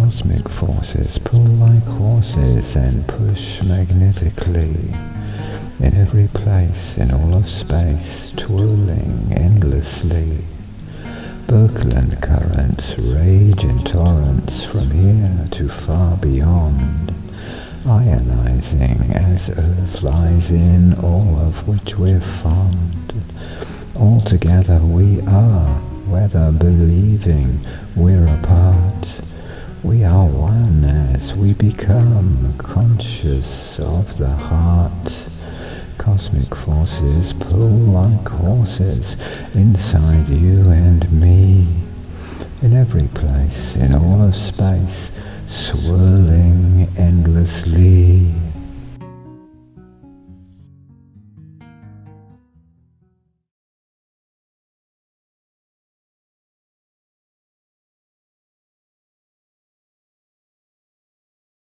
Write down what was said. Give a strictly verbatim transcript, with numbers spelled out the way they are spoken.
Cosmic forces pull like horses and push magnetically. In every place, in all of space, twirling endlessly. Birkeland currents rage in torrents from here to far beyond, ionizing as Earth lies in all of which we're fond. Altogether we are, whether believing we're apart. We are one as we become conscious of the heart. Cosmic forces pull like horses inside you and me. In every place, in all of space, swirling endlessly.